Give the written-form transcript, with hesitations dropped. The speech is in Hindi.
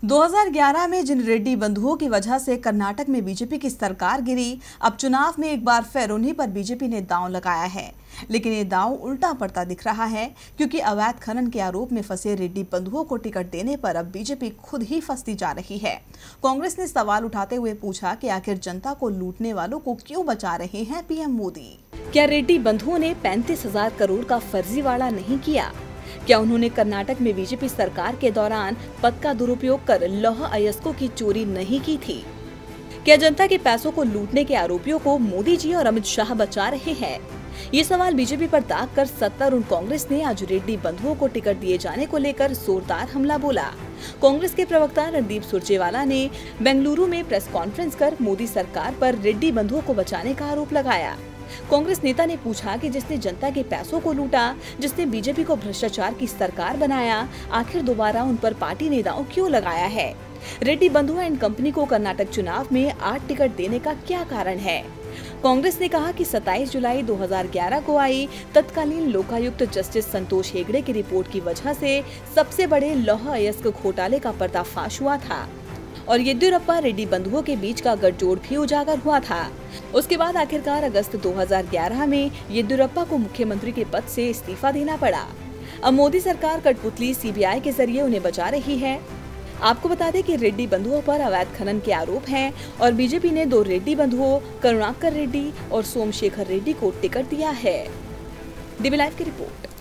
2011 में जिन रेड्डी बंधुओं की वजह से कर्नाटक में बीजेपी की सरकार गिरी, अब चुनाव में एक बार फिर उन्हीं पर बीजेपी ने दांव लगाया है। लेकिन ये दांव उल्टा पड़ता दिख रहा है, क्योंकि अवैध खनन के आरोप में फंसे रेड्डी बंधुओं को टिकट देने पर अब बीजेपी खुद ही फंसती जा रही है। कांग्रेस ने सवाल उठाते हुए पूछा कि आखिर जनता को लूटने वालों को क्यों बचा रहे हैं पीएम मोदी। क्या रेड्डी बंधुओं ने 35,000 करोड़ का फर्जीवाड़ा नहीं किया? क्या उन्होंने कर्नाटक में बीजेपी सरकार के दौरान पद का दुरुपयोग कर लौह अयस्कों की चोरी नहीं की थी? क्या जनता के पैसों को लूटने के आरोपियों को मोदी जी और अमित शाह बचा रहे हैं? ये सवाल बीजेपी पर दाग कर सत्तारूढ़ कांग्रेस ने आज रेड्डी बंधुओं को टिकट दिए जाने को लेकर जोरदार हमला बोला। कांग्रेस के प्रवक्ता रणदीप सुरजेवाला ने बेंगलुरु में प्रेस कॉन्फ्रेंस कर मोदी सरकार पर रेड्डी बंधुओं को बचाने का आरोप लगाया। कांग्रेस नेता ने पूछा कि जिसने जनता के पैसों को लूटा, जिसने बीजेपी को भ्रष्टाचार की सरकार बनाया, आखिर दोबारा उन पर पार्टी ने दांव क्यों लगाया है? रेड्डी बंधु एंड कंपनी को कर्नाटक चुनाव में 8 टिकट देने का क्या कारण है? कांग्रेस ने कहा कि 27 जुलाई 2011 को आई तत्कालीन लोकायुक्त जस्टिस संतोष हेगड़े की रिपोर्ट की वजह से सबसे बड़े लौह अयस्क घोटाले का पर्दाफाश हुआ था और येदियुरप्पा रेड्डी बंधुओं के बीच का गठजोड़ भी उजागर हुआ था। उसके बाद आखिरकार अगस्त 2011 में येदियुरप्पा को मुख्यमंत्री के पद से इस्तीफा देना पड़ा। अब मोदी सरकार कठपुतली सीबीआई के जरिए उन्हें बचा रही है। आपको बता दें कि रेड्डी बंधुओं पर अवैध खनन के आरोप हैं और बीजेपी ने 2 रेड्डी बंधुओं करुणाकर रेड्डी और सोमशेखर रेड्डी को टिकट दिया है। डीबी लाइव की रिपोर्ट।